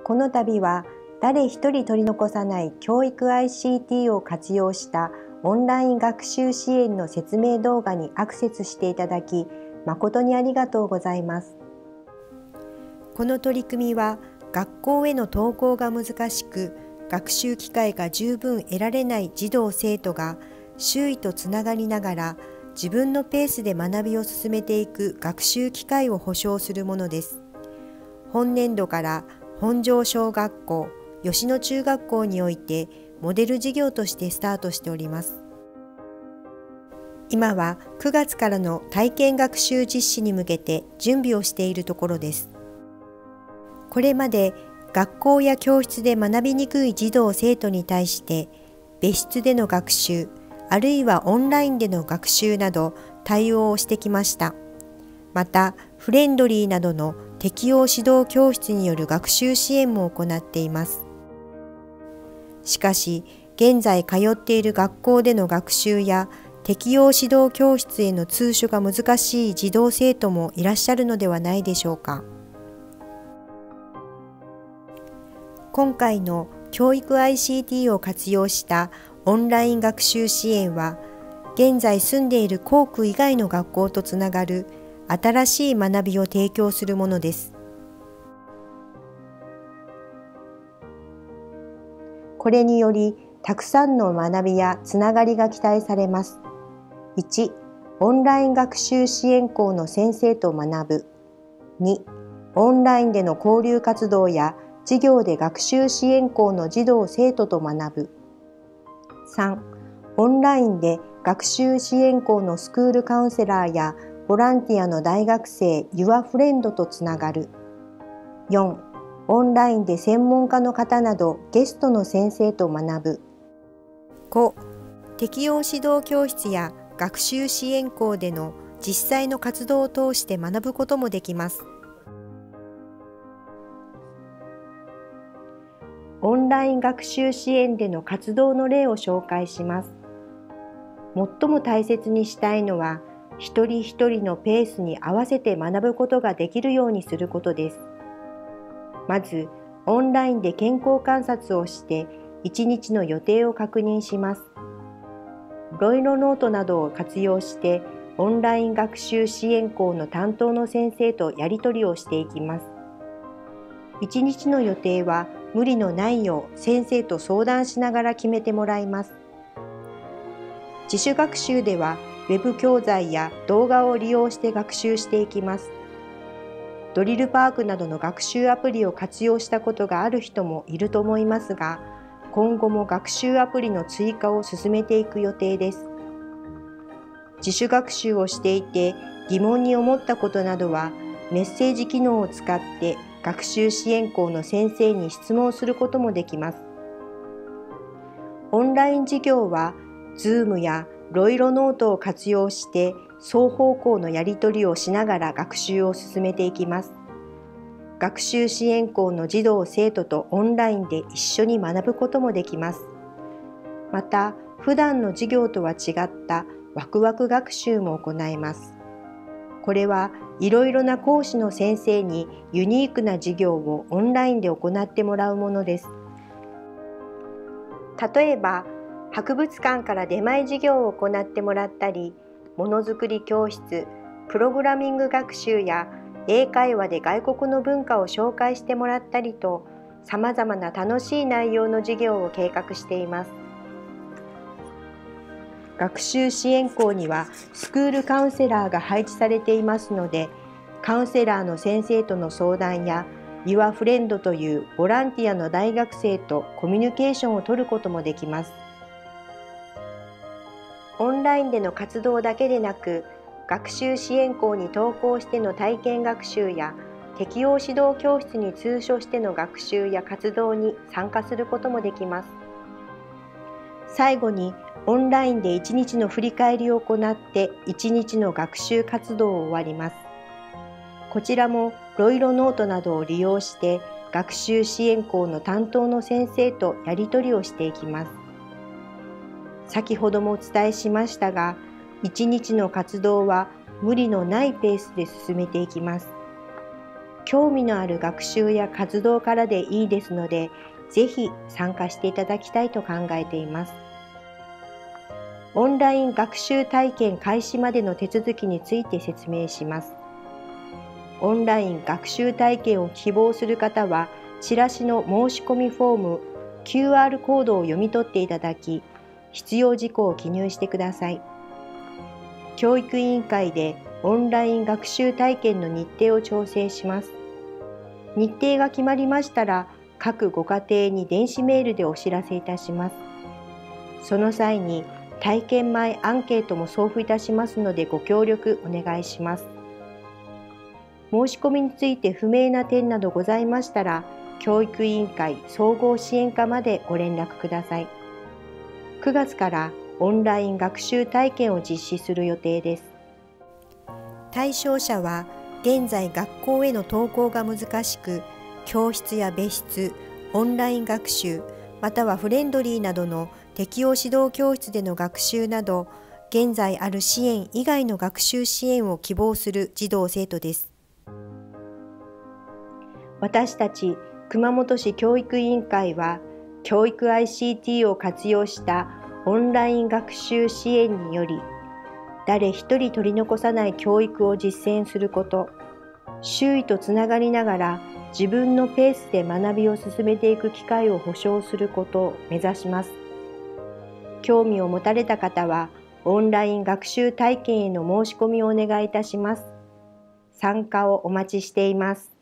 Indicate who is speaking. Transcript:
Speaker 1: この度は誰一人取り残さない教育 ICT を活用したオンライン学習支援の説明動画にアクセスしていただき、誠にありがとうございます。この取り組みは学校への登校が難しく、学習機会が十分得られない児童生徒が周囲とつながりながら自分のペースで学びを進めていく学習機会を保障するものです。本年度から本庄小学校、吉野中学校においてモデル事業としてスタートしております。今は9月からの体験学習実施に向けて準備をしているところです。これまで学校や教室で学びにくい児童生徒に対して別室での学習、あるいはオンラインでの学習など対応をしてきました。また、フレンドリーなどの適応指導教室による学習支援も行っています。しかし、現在通っている学校での学習や適応指導教室への通所が難しい児童生徒もいらっしゃるのではないでしょうか。今回の教育 ICT を活用したオンライン学習支援は、現在住んでいる校区以外の学校とつながる新しい学びを提供するものです。これにより、たくさんの学びやつながりが期待されます。1、オンライン学習支援校の先生と学ぶ。2、オンラインでの交流活動や授業で学習支援校の児童生徒と学ぶ。3、オンラインで学習支援校のスクールカウンセラーやボランティアの大学生Your Friendとつながる。4、オンラインで専門家の方などゲストの先生と学ぶ。5、適応指導教室や学習支援校での実際の活動を通して学ぶこともできます。オンライン学習支援での活動の例を紹介します。最も大切にしたいのは、一人一人のペースに合わせて学ぶことができるようにすることです。まず、オンラインで健康観察をして、一日の予定を確認します。ロイロノートなどを活用して、オンライン学習支援校の担当の先生とやり取りをしていきます。一日の予定は無理のないよう先生と相談しながら決めてもらいます。自主学習ではウェブ教材や動画を利用して学習していきます。ドリルパークなどの学習アプリを活用したことがある人もいると思いますが、今後も学習アプリの追加を進めていく予定です。自主学習をしていて疑問に思ったことなどはメッセージ機能を使って学習支援校の先生に質問することもできます。オンライン授業は Zoom やロイロノートを活用して双方向のやり取りをしながら学習を進めていきます。学習支援校の児童生徒とオンラインで一緒に学ぶこともできます。また、普段の授業とは違ったワクワク学習も行います。これはいろいろな講師の先生にユニークな授業をオンラインで行ってもらうものです。例えば、博物館から出前授業を行ってもらったり、ものづくり教室、プログラミング学習や英会話で外国の文化を紹介してもらったりと、さまざまな楽しい内容の授業を計画しています。学習支援校にはスクールカウンセラーが配置されていますので、カウンセラーの先生との相談やYour Friendというボランティアの大学生とコミュニケーションを取ることもできます。オンラインでの活動だけでなく、学習支援校に登校しての体験学習や適応指導教室に通所しての学習や活動に参加することもできます。最後にオンラインで1日の振り返りを行って1日の学習活動を終わります。こちらもロイロノートなどを利用して学習支援校の担当の先生とやり取りをしていきます。先ほどもお伝えしましたが、1日の活動は無理のないペースで進めていきます。 興味のある学習や活動からでいいですので、ぜひ参加していただきたいと考えています。オンライン学習体験開始までの手続きについて説明します。オンライン学習体験を希望する方は、チラシの申し込みフォーム、QR コードを読み取っていただき、必要事項を記入してください。教育委員会でオンライン学習体験の日程を調整します。日程が決まりましたら、各ご家庭に電子メールでお知らせいたします。その際に体験前アンケートも送付いたしますのでご協力お願いします。申し込みについて不明な点などございましたら、教育委員会総合支援課までご連絡ください。9月からオンライン学習体験を実施する予定です。対象者は、現在学校への登校が難しく、教室や別室、オンライン学習、またはフレンドリーなどの適応指導教室での学習など、現在ある支援以外の学習支援を希望する児童生徒です。私たち熊本市教育委員会は、教育 ICT を活用したオンライン学習支援により、誰一人取り残さない教育を実践すること、周囲とつながりながら自分のペースで学びを進めていく機会を保障することを目指します。興味を持たれた方は、オンライン学習体験への申し込みをお願いいたします。参加をお待ちしています。